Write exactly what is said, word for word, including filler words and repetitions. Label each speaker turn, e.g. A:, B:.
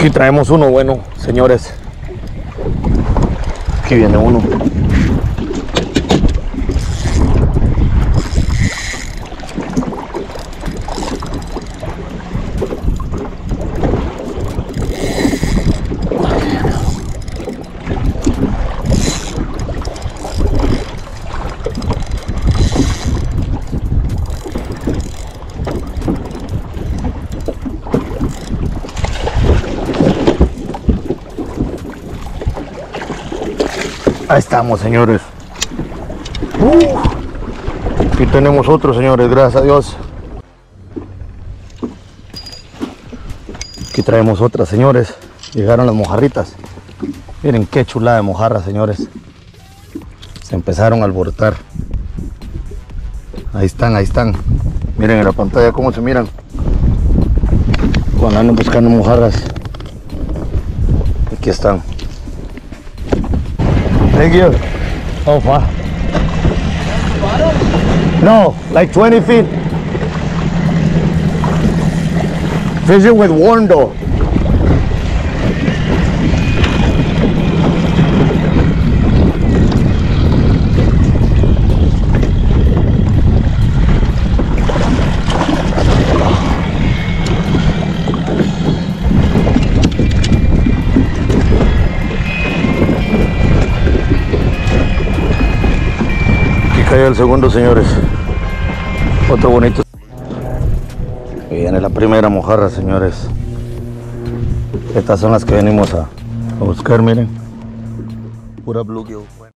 A: Aquí traemos uno bueno, señores. Aquí viene uno. Ahí estamos, señores. Uh, aquí tenemos otro, señores, gracias a Dios. Aquí traemos otra, señores. Llegaron las mojarritas. Miren qué chulada de mojarras, señores. Se empezaron a alborotar. Ahí están, ahí están. Miren en la pantalla cómo se miran cuando andan buscando mojarras. Aquí están. Thank you. Oh, wow. No, like twenty feet. Fishing with worm though. Cayó el segundo, señores. Otro bonito. Y viene la primera mojarra, señores. Estas son las que venimos a, a buscar, miren. Pura bluegill.